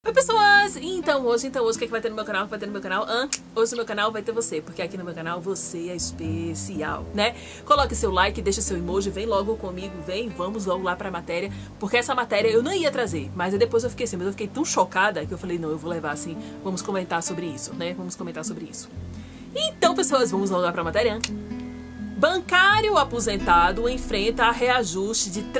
Oi pessoas, então hoje o que é que vai ter no meu canal? Vai ter no meu canal? Hoje no meu canal vai ter você, porque aqui no meu canal você é especial, né? Coloque seu like, deixa seu emoji, vem logo comigo, vamos logo lá pra matéria, porque essa matéria eu não ia trazer, mas aí depois eu fiquei assim, mas eu fiquei tão chocada que eu falei, não, eu vou levar assim, vamos comentar sobre isso, né? Vamos comentar sobre isso. Então pessoas, vamos logo lá pra matéria. Bancário aposentado enfrenta reajuste de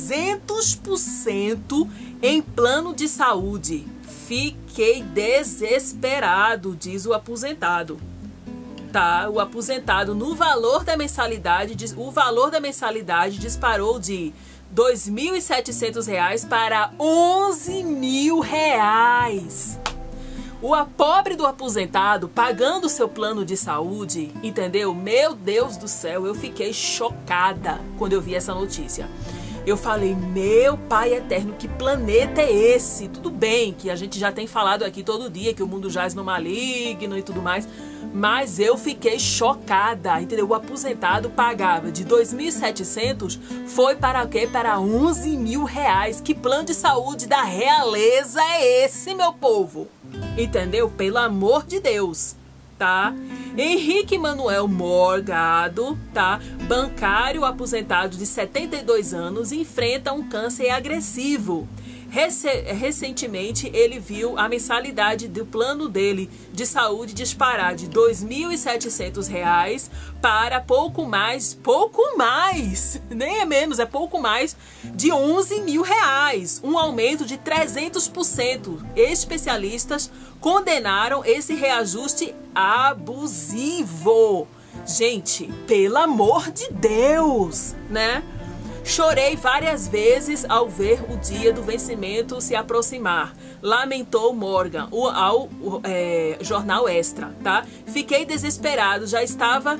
300% em plano de saúde. Fiquei desesperado, diz o aposentado. Tá, o aposentado no valor da mensalidade, o valor da mensalidade disparou de R$ 2.700 para R$ 11.000. O pobre do aposentado pagando seu plano de saúde, entendeu? Meu Deus do céu, eu fiquei chocada quando eu vi essa notícia. Eu falei, meu pai eterno, que planeta é esse? Tudo bem que a gente já tem falado aqui todo dia que o mundo jaz no maligno e tudo mais, mas eu fiquei chocada, entendeu? O aposentado pagava de 2.700, foi para quê? Para R$ 11.000. Que plano de saúde da realeza é esse, meu povo? Entendeu? Pelo amor de Deus, tá? Henrique Manuel Morgado, tá? Bancário aposentado de 72 anos, enfrenta um câncer agressivo. Recentemente, ele viu a mensalidade do plano dele de saúde disparar de R$ 2.700 para pouco mais, nem é menos, é pouco mais de R$ 11.000, um aumento de 300%. Especialistas condenaram esse reajuste abusivo. Gente, pelo amor de Deus, né? Chorei várias vezes ao ver o dia do vencimento se aproximar, lamentou Morgan ao Jornal Extra, tá? Fiquei desesperado, já estava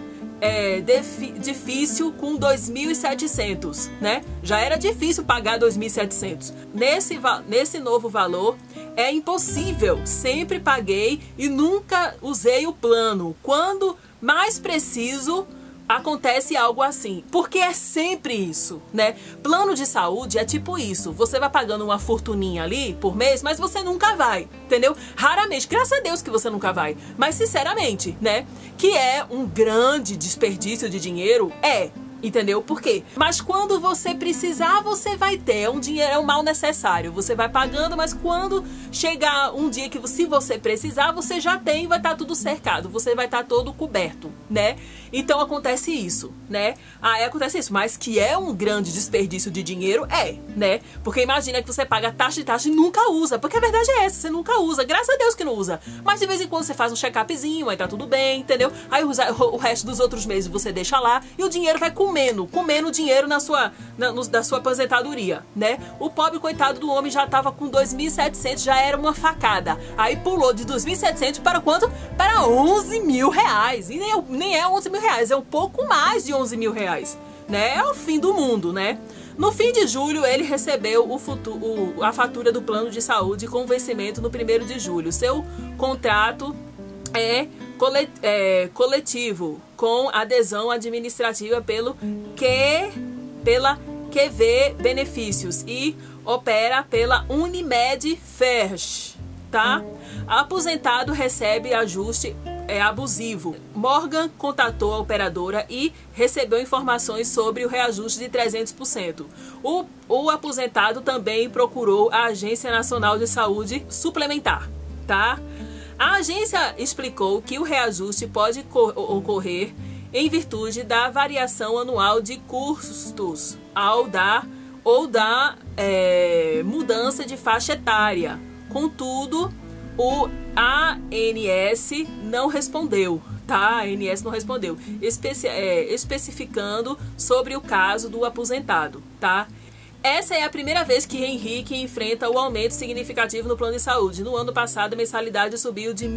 difícil com 2.700, né? Já era difícil pagar 2.700. Nesse novo valor é impossível, sempre paguei e nunca usei o plano. Quando mais preciso, acontece algo assim, porque é sempre isso, né? Plano de saúde é tipo isso, você vai pagando uma fortuninha ali por mês, mas você nunca vai, entendeu? Raramente, graças a Deus que você nunca vai, mas sinceramente, né? Que é um grande desperdício de dinheiro, entendeu? Por quê? Mas quando você precisar, você vai ter. Um dinheiro é um mal necessário. Você vai pagando, mas quando chegar um dia que se você precisar, você já tem, vai estar tudo cercado. Você vai estar todo coberto, né? Então acontece isso, né? Acontece isso. Mas que é um grande desperdício de dinheiro, né? Porque imagina que você paga taxa e taxa e nunca usa. Porque a verdade é essa, você nunca usa. Graças a Deus que não usa. Mas de vez em quando você faz um check-upzinho, aí tá tudo bem, entendeu? Aí o resto dos outros meses você deixa lá e o dinheiro vai comendo dinheiro da sua aposentadoria, né? O pobre coitado do homem já tava com 2.700, já era uma facada. Aí pulou de 2.700 para quanto? Para R$ 11.000. E nem é R$ 11.000, é um pouco mais de R$ 11.000, né? É o fim do mundo, né? No fim de julho, ele recebeu a fatura do plano de saúde com vencimento no 1º de julho. Seu contrato é coletivo, com adesão administrativa pela QV Benefícios e opera pela Unimed Ferj, tá? Aposentado recebe ajuste abusivo. Morgan contatou a operadora e recebeu informações sobre o reajuste de 300%. O aposentado também procurou a Agência Nacional de Saúde Suplementar, tá? A agência explicou que o reajuste pode ocorrer em virtude da variação anual de custos ou da mudança de faixa etária. Contudo, o ANS não respondeu, tá? A ANS não respondeu, especificando sobre o caso do aposentado, tá? Essa é a primeira vez que Henrique enfrenta o aumento significativo no plano de saúde. No ano passado, a mensalidade subiu de R$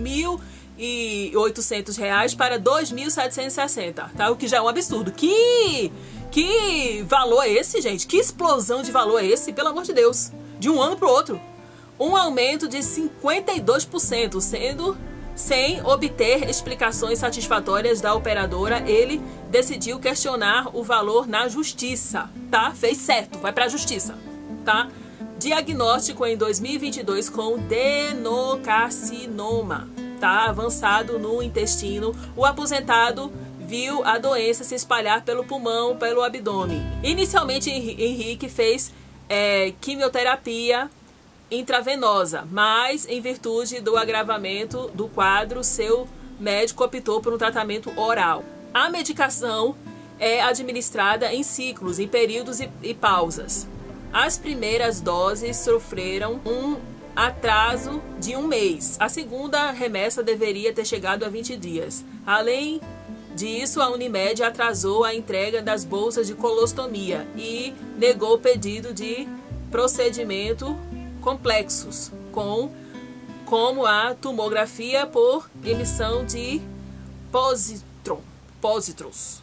1.800 para R$ 2.760, tá? O que já é um absurdo. Que valor é esse, gente? Que explosão de valor é esse? Pelo amor de Deus. De um ano para o outro. Um aumento de 52%, sendo sem obter explicações satisfatórias da operadora, ele decidiu questionar o valor na justiça, tá? Fez certo, vai pra justiça, tá? Diagnóstico em 2022 com adenocarcinoma, tá? Avançado no intestino. O aposentado viu a doença se espalhar pelo pulmão, pelo abdômen. Inicialmente, Henrique fez quimioterapia intravenosa, mas em virtude do agravamento do quadro, seu médico optou por um tratamento oral. A medicação é administrada em ciclos, em períodos e pausas. As primeiras doses sofreram um atraso de 1 mês. A segunda remessa deveria ter chegado a 20 dias. Além disso, a Unimed atrasou a entrega das bolsas de colostomia e negou o pedido de procedimento complexos, como a tomografia por emissão de positrons,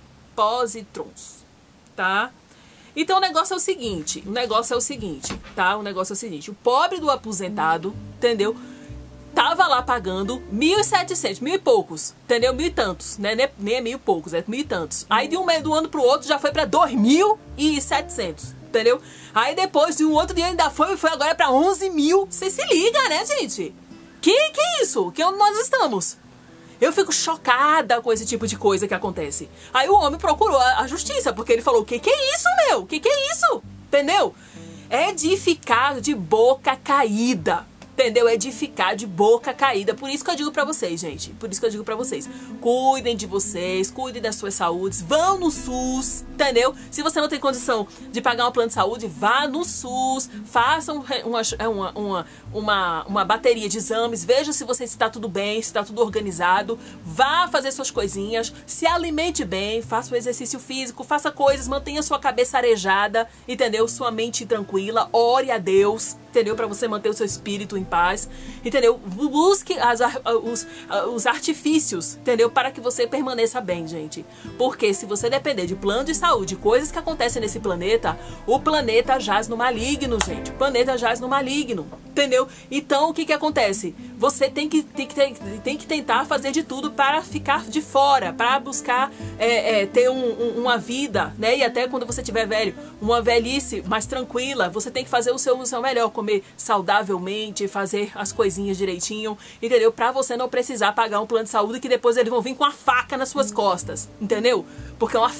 tá? Então o negócio é o seguinte, tá? O negócio é o seguinte, o pobre do aposentado, entendeu? Tava lá pagando 1.700, 1.000 e poucos, entendeu? 1.000 e tantos, né? Nem é 1.000 e poucos, é 1.000 e tantos. Aí de um ano pro outro já foi pra 2.700, entendeu? Aí depois de um outro dia ainda foi agora pra 11.000. Você se liga, né, gente? Que é isso? Que onde nós estamos? Eu fico chocada com esse tipo de coisa que acontece. Aí o homem procurou a justiça, porque ele falou, que é isso, meu? Que é isso? Entendeu? É de ficar de boca caída. Entendeu? É de ficar de boca caída. Por isso que eu digo pra vocês, gente. Por isso que eu digo pra vocês. Cuidem de vocês, cuidem das suas saúdes. Vão no SUS, entendeu? Se você não tem condição de pagar um plano de saúde, vá no SUS. Faça uma bateria de exames. Veja se você está tudo bem, se está tudo organizado. Vá fazer suas coisinhas. Se alimente bem, faça um exercício físico, faça coisas, mantenha sua cabeça arejada, entendeu? Sua mente tranquila. Ore a Deus, entendeu? Pra você manter o seu espírito em paz, entendeu? Busque os artifícios, entendeu? Para que você permaneça bem, gente. Porque se você depender de plano de saúde, coisas que acontecem nesse planeta, o planeta jaz no maligno, gente. O planeta jaz no maligno, entendeu? Então, o que acontece? Você tem que tentar fazer de tudo para ficar de fora, para buscar ter uma vida, né? E até quando você tiver velho, uma velhice mais tranquila, você tem que fazer o seu melhor, comer saudavelmente, fazer as coisinhas direitinho, entendeu? Pra você não precisar pagar um plano de saúde que depois eles vão vir com a faca nas suas costas, entendeu? Porque é uma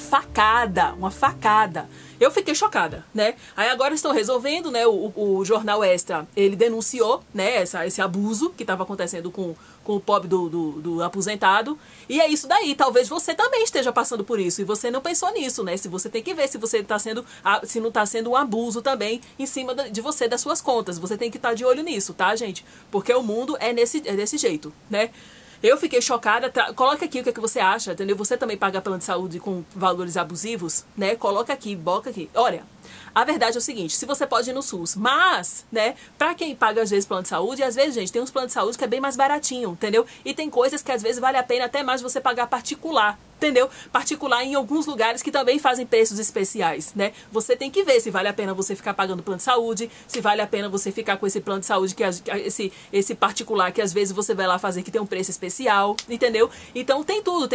facada. Eu fiquei chocada, né? Aí agora estão resolvendo, né? O Jornal Extra, ele denunciou, né? Esse abuso que estava acontecendo com o pobre do aposentado. E é isso daí. Talvez você também esteja passando por isso. E você não pensou nisso, né? Se você tem que ver se você tá sendo, se não está sendo um abuso também em cima de você, das suas contas. Você tem que estar de olho nisso, tá, gente? Porque o mundo é desse jeito, né? Eu fiquei chocada. Coloca aqui o que é que você acha, entendeu? Você também paga plano de saúde com valores abusivos, né? Coloca aqui, boca aqui. Olha, a verdade é o seguinte, se você pode ir no SUS, mas, né, pra quem paga às vezes plano de saúde, às vezes, gente, tem uns planos de saúde que é bem mais baratinho, entendeu? E tem coisas que às vezes vale a pena até mais você pagar particular, entendeu? Particular em alguns lugares que também fazem preços especiais, né? Você tem que ver se vale a pena você ficar pagando plano de saúde, se vale a pena você ficar com esse plano de saúde, esse particular que às vezes você vai lá fazer que tem um preço especial, entendeu? Então tem tudo,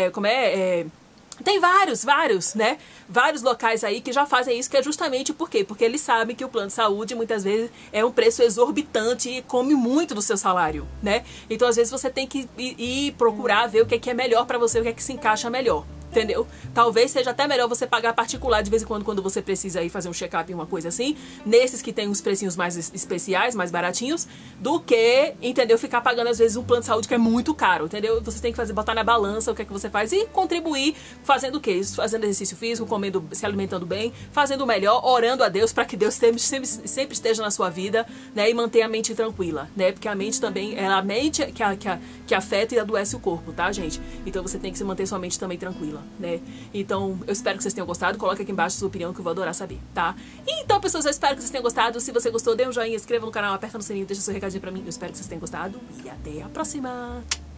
tem vários, né? Vários locais aí que já fazem isso, que é justamente por quê? Porque eles sabem que o plano de saúde, muitas vezes, é um preço exorbitante e come muito do seu salário, né? Então, às vezes, você tem que ir procurar ver o que é melhor pra você, o que é que se encaixa melhor. Entendeu? Talvez seja até melhor você pagar particular de vez em quando você precisa ir fazer um check-up e uma coisa assim, nesses que tem uns precinhos mais especiais, mais baratinhos, do que, entendeu? Ficar pagando às vezes um plano de saúde que é muito caro, entendeu? Você tem que botar na balança o que é que você faz e contribuir fazendo o quê? Fazendo exercício físico, comendo, se alimentando bem, fazendo o melhor, orando a Deus para que Deus sempre esteja na sua vida, né? E manter a mente tranquila, né? Porque a mente também, é a mente que afeta e adoece o corpo, tá, gente? Então você tem que se manter sua mente também tranquila, né? Então, eu espero que vocês tenham gostado. Coloque aqui embaixo a sua opinião que eu vou adorar saber, tá? Então, pessoas, eu espero que vocês tenham gostado. Se você gostou, dê um joinha, inscreva no canal, aperta no sininho, deixa seu recadinho pra mim. Eu espero que vocês tenham gostado e até a próxima!